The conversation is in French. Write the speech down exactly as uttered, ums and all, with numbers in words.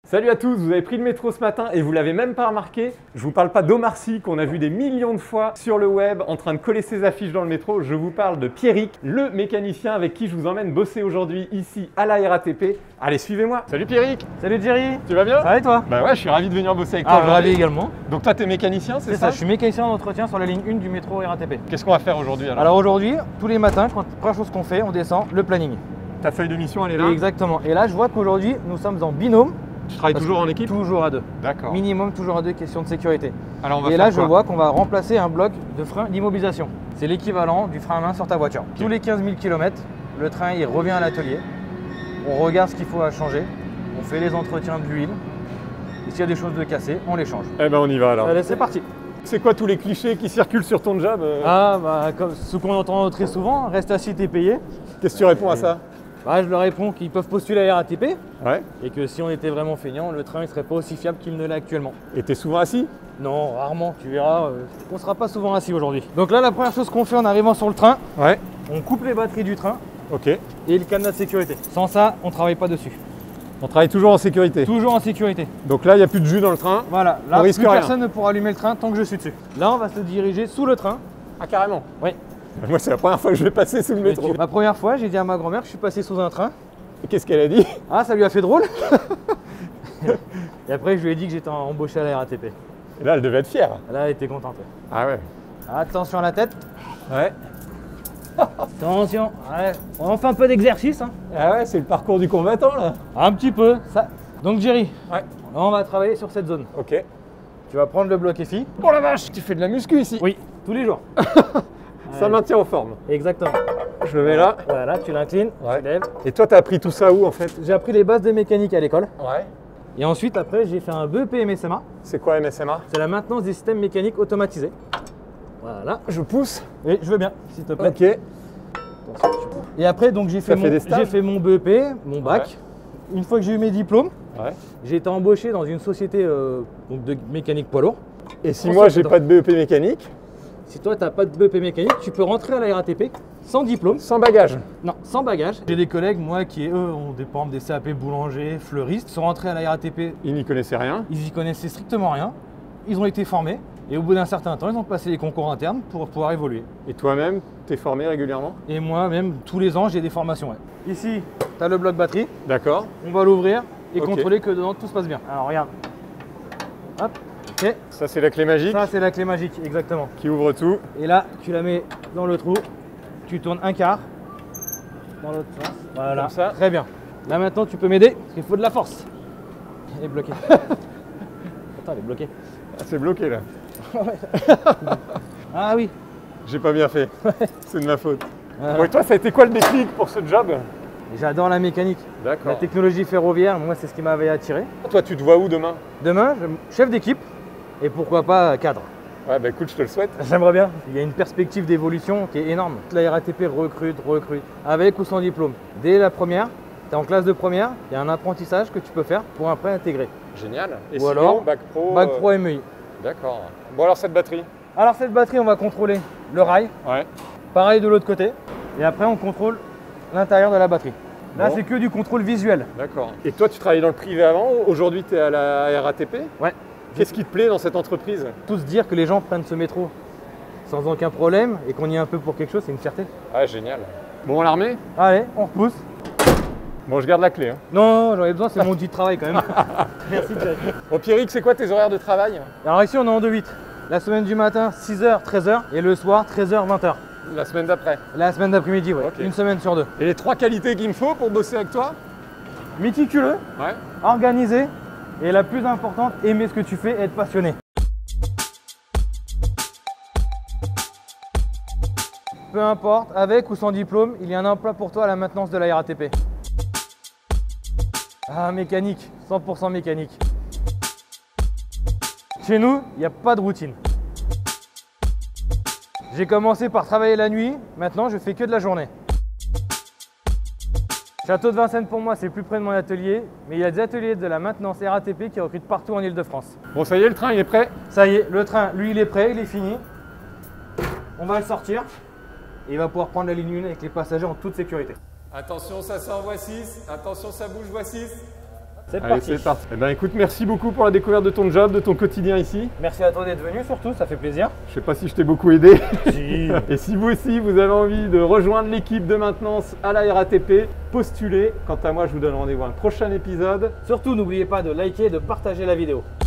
Salut à tous, vous avez pris le métro ce matin et vous l'avez même pas remarqué. Je vous parle pas d'Omar Sy qu'on a vu des millions de fois sur le web en train de coller ses affiches dans le métro. Je vous parle de Pierrick, le mécanicien avec qui je vous emmène bosser aujourd'hui ici à la R A T P. Allez, suivez-moi. Salut Pierrick. Salut Jerry. Tu vas bien? Ça va et toi? Bah ouais, je suis ravi de venir bosser avec toi. Ah, ravi également. Donc toi, t'es mécanicien, c'est ça? C'est ça, je suis mécanicien d'entretien sur la ligne un du métro R A T P. Qu'est-ce qu'on va faire aujourd'hui alors? Alors aujourd'hui, tous les matins, quand, première chose qu'on fait, on descend le planning. Ta feuille de mission, elle est là? Exactement. Et là, je vois qu'aujourd'hui, nous sommes en binôme. Tu travailles toujours en équipe? Toujours à deux. D'accord. Minimum toujours à deux, question de sécurité. Alors on va Et faire là, je quoi? vois qu'on va remplacer un bloc de frein d'immobilisation. C'est l'équivalent du frein à main sur ta voiture. Okay. Tous les quinze mille kilomètres, le train il revient à l'atelier. On regarde ce qu'il faut à changer. On fait les entretiens de l'huile. Et s'il y a des choses de cassées, on les change. Eh ben on y va alors. Allez, c'est parti. C'est quoi tous les clichés qui circulent sur ton job? Ah bah comme ce qu'on entend très souvent, reste assis, t'es payé. Qu'est-ce que tu réponds à ça? Bah, je leur réponds qu'ils peuvent postuler à R A T P. Ouais. Et que si on était vraiment feignant, le train ne serait pas aussi fiable qu'il ne l'est actuellement. Et t'es souvent assis? Non, rarement, tu verras, euh, on ne sera pas souvent assis aujourd'hui. Donc là, la première chose qu'on fait en arrivant sur le train, ouais. On coupe les batteries du train. Ok. Et le cadenas de sécurité. Sans ça, on ne travaille pas dessus. On travaille toujours en sécurité? Toujours en sécurité. Donc là, il n'y a plus de jus dans le train? Voilà, là, on plus risque rien. Personne ne pourra allumer le train tant que je suis dessus. Là, on va se diriger sous le train. Ah, carrément? Oui. Moi, c'est la première fois que je vais passer sous le métro. Ma première fois, j'ai dit à ma grand-mère que je suis passé sous un train. Qu'est-ce qu'elle a dit? Ah, ça lui a fait drôle. Et après, je lui ai dit que j'étais embauché à la R A T P. Et là, elle devait être fière. Là, elle était contente. Ah ouais. Attention à la tête. Ouais. Attention. Ouais. On fait un peu d'exercice. Hein. Ah ouais, c'est le parcours du combattant là. Un petit peu. Ça. Donc, Jerry. Ouais. Là, on va travailler sur cette zone. Ok. Tu vas prendre le bloc F I. Oh la vache, tu fais de la muscu ici? Oui, tous les jours. Ça ouais. Maintient en forme. Exactement. Je le mets là. Voilà, tu l'inclines, ouais. Tu lèves. Et toi, tu as appris tout ça où en fait? J'ai appris les bases de mécanique à l'école. Ouais. Et ensuite, après, j'ai fait un B E P M S M A. C'est quoi M S M A? C'est la maintenance des systèmes mécaniques automatisés. Voilà. Je pousse? Oui, je veux bien, s'il te plaît. Ok. Et après, donc j'ai fait, fait, fait mon B E P, mon bac. Ouais. Une fois que j'ai eu mes diplômes, ouais. J'ai été embauché dans une société euh, donc de mécanique poids lourd. Et si moi, j'ai pas de B E P mécanique? Si toi, tu n'as pas de B E P mécanique, tu peux rentrer à la R A T P sans diplôme. Sans bagage? Non, sans bagage. J'ai des collègues, moi, qui eux ont des, par exemple, des C A P boulangers, fleuristes, sont rentrés à la R A T P. Ils n'y connaissaient rien? Ils y connaissaient strictement rien. Ils ont été formés. Et au bout d'un certain temps, ils ont passé les concours internes pour pouvoir évoluer. Et toi-même, tu es formé régulièrement? Et moi-même, tous les ans, j'ai des formations. Ouais. Ici, tu as le bloc batterie. D'accord. On va l'ouvrir et okay. Contrôler que dedans tout se passe bien. Alors regarde. Hop. Ok. Ça, c'est la clé magique? Ça, c'est la clé magique, exactement. Qui ouvre tout. Et là, tu la mets dans le trou. Tu tournes un quart. Dans l'autre sens. Voilà. Comme ça. Très bien. Là, maintenant, tu peux m'aider parce qu'il faut de la force. Elle est bloquée. Attends, elle est bloquée. Ah, c'est bloqué là. Ah oui. J'ai pas bien fait. C'est de ma faute. Voilà. Bon, et toi, ça a été quoi le déclic pour ce job? J'adore la mécanique. D'accord. La technologie ferroviaire, moi, c'est ce qui m'avait attiré. Toi, tu te vois où demain? Demain, je... chef d'équipe et pourquoi pas cadre. Ouais, bah écoute, je te le souhaite. J'aimerais bien. Il y a une perspective d'évolution qui est énorme. La R A T P recrute, recrute, avec ou sans diplôme. Dès la première, tu es en classe de première, il y a un apprentissage que tu peux faire pour après intégrer. Génial. Et ou sinon, alors, bac pro bac pro M E I. D'accord. Bon, alors cette batterie? Alors cette batterie, on va contrôler le rail. Ouais. Pareil de l'autre côté. Et après, on contrôle l'intérieur de la batterie. Là, bon. C'est que du contrôle visuel. D'accord. Et toi, tu travaillais dans le privé avant? Aujourd'hui, tu es à la R A T P? Ouais. Qu'est-ce qui te plaît dans cette entreprise? Tous dire que les gens prennent ce métro sans aucun problème et qu'on y est un peu pour quelque chose, c'est une fierté. Ah, génial. Bon, l'armée? Allez, on repousse. Bon, je garde la clé. Hein. Non, j'en ai besoin, c'est mon outil de travail quand même. Merci, Jerry. Bon, Pierrick, c'est quoi tes horaires de travail? Alors ici, on est en deux huit. La semaine du matin, six heures, treize heures. Et le soir, treize heures, vingt heures. La semaine d'après? La semaine d'après-midi, ouais. Okay. Une semaine sur deux. Et les trois qualités qu'il me faut pour bosser avec toi? Méticuleux, ouais. Organisé, et la plus importante, aimer ce que tu fais et être passionné. Peu importe, avec ou sans diplôme, il y a un emploi pour toi à la maintenance de la R A T P. Ah, mécanique, cent pour cent mécanique. Chez nous, il n'y a pas de routine. J'ai commencé par travailler la nuit, maintenant je fais que de la journée. Château de Vincennes pour moi, c'est plus près de mon atelier, mais il y a des ateliers de la maintenance R A T P qui recrutent partout en Ile-de-France. Bon, ça y est, le train il est prêt? Ça y est, le train, lui il est prêt, il est fini. On va le sortir et il va pouvoir prendre la ligne un avec les passagers en toute sécurité. Attention, ça sort voie six. Attention, ça bouge voie six. C'est Allez, parti. c'est parti. Eh ben écoute, merci beaucoup pour la découverte de ton job, de ton quotidien ici. Merci à toi d'être venu surtout, ça fait plaisir. Je sais pas si je t'ai beaucoup aidé. Si. Et si vous aussi, vous avez envie de rejoindre l'équipe de maintenance à la R A T P, postulez. Quant à moi, je vous donne rendez-vous à un prochain épisode. Surtout, n'oubliez pas de liker et de partager la vidéo.